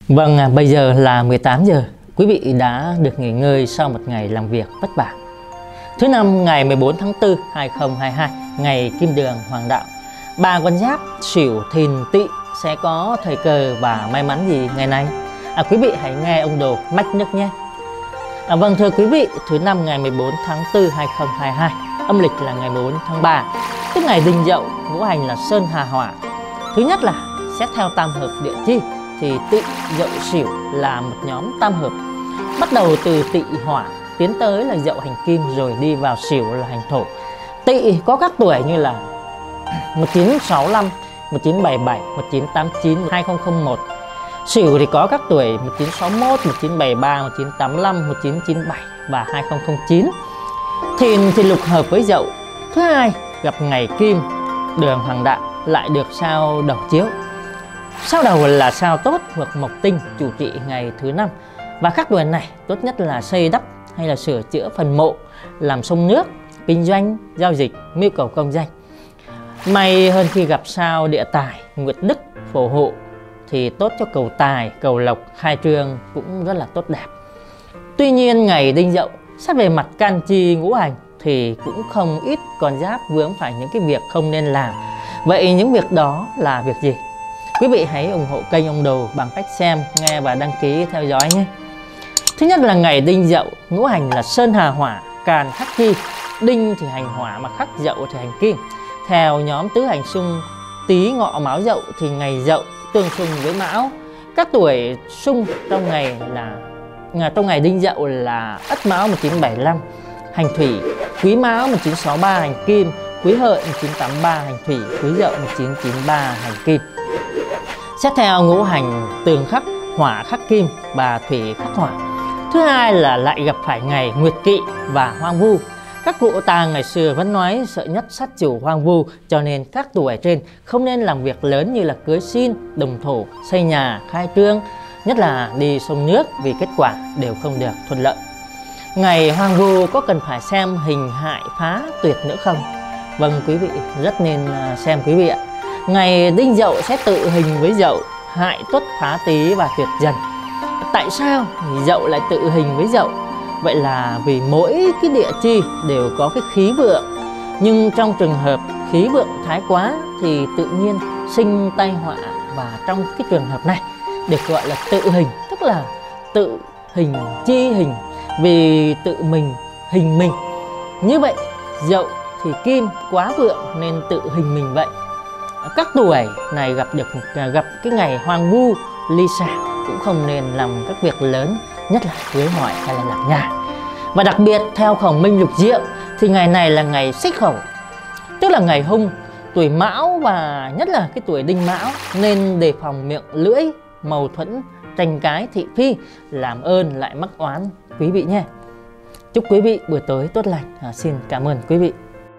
Vâng, bây giờ là 18 giờ. Quý vị đã được nghỉ ngơi sau một ngày làm việc vất vả. Thứ năm ngày 14 tháng 4, 2022, ngày Kim Đường Hoàng Đạo. Ba con giáp Sửu, Thìn, Tỵ sẽ có thời cơ và may mắn gì ngày nay? Quý vị hãy nghe ông Đồ mách nước nhé. Vâng, thưa quý vị, thứ năm ngày 14 tháng 4, 2022, âm lịch là ngày 4 tháng 3, tức ngày Đinh Dậu, ngũ hành là Sơn Hà Hỏa. Thứ nhất là xét theo tam hợp địa chi thì Tỵ, Dậu, Sửu là một nhóm tam hợp. Bắt đầu từ Tỵ Hỏa tiến tới là Dậu hành Kim, rồi đi vào Sửu là hành Thổ. Tỵ có các tuổi như là 1965, 1977, 1989, 2001. Sửu thì có các tuổi 1961, 1973, 1985, 1997 và 2009. Thìn thì lục hợp với Dậu. Thứ hai gặp ngày Kim Đường Hoàng Đạo, lại được sao đầu chiếu. Sao đầu là sao tốt hoặc mộc tinh, chủ trị ngày thứ năm. Và các tuổi này tốt nhất là xây đắp hay là sửa chữa phần mộ, làm sông nước, kinh doanh, giao dịch, mưu cầu công danh. May hơn khi gặp sao địa tài, nguyệt đức, phổ hộ thì tốt cho cầu tài, cầu lộc, khai trương cũng rất là tốt đẹp. Tuy nhiên ngày Đinh Dậu xét về mặt can chi ngũ hành thì cũng không ít con giáp vướng phải những cái việc không nên làm. Vậy những việc đó là việc gì? Quý vị hãy ủng hộ kênh ông Đồ bằng cách xem, nghe và đăng ký theo dõi nhé. Thứ nhất là ngày Đinh Dậu, ngũ hành là Sơn Hà Hỏa, Càn khắc Chi. Đinh thì hành hỏa mà khắc Dậu thì hành kim. Theo nhóm tứ hành xung Tý Ngọ Mão Dậu thì ngày Dậu tương xung với Mão. Các tuổi xung trong ngày Đinh Dậu là Ất Mão 1975 hành Thủy, Quý Mão 1963 hành Kim, Quý Hợi 1983 hành Thủy, Quý Dậu 1993 hành Kim. Xét theo ngũ hành tường khắc hỏa khắc kim và thủy khắc hỏa. Thứ hai là lại gặp phải ngày Nguyệt Kỵ và Hoang Vu. Các cụ ta ngày xưa vẫn nói sợ nhất sát chủ hoang vu, cho nên các tuổi trên không nên làm việc lớn như là cưới xin, đồng thổ, xây nhà, khai trương, nhất là đi sông nước, vì kết quả đều không được thuận lợi. Ngày Hoang Vu có cần phải xem hình hại phá tuyệt nữa không? Vâng, quý vị rất nên xem quý vị ạ. Ngày Đinh Dậu sẽ tự hình với Dậu, hại tuất phá Tý và tuyệt dần. Tại sao Dậu lại tự hình với Dậu? Vậy là vì mỗi cái địa chi đều có cái khí vượng, nhưng trong trường hợp khí vượng thái quá thì tự nhiên sinh tai họa. Và trong cái trường hợp này được gọi là tự hình, tức là tự hình chi hình, vì tự mình hình mình. Như vậy Dậu thì kim quá vượng nên tự hình mình vậy. Các tuổi này gặp cái ngày hoang vu ly xả cũng không nên làm các việc lớn, nhất là cưới hỏi hay là làm nhà. Và đặc biệt theo khổng minh lục diệu thì ngày này là ngày xích khẩu, tức là ngày hung, tuổi Mão và nhất là cái tuổi Đinh Mão, nên đề phòng miệng lưỡi, mâu thuẫn, tranh cái, thị phi, làm ơn lại mắc oán quý vị nhé. Chúc quý vị buổi tối tốt lành. Xin cảm ơn quý vị.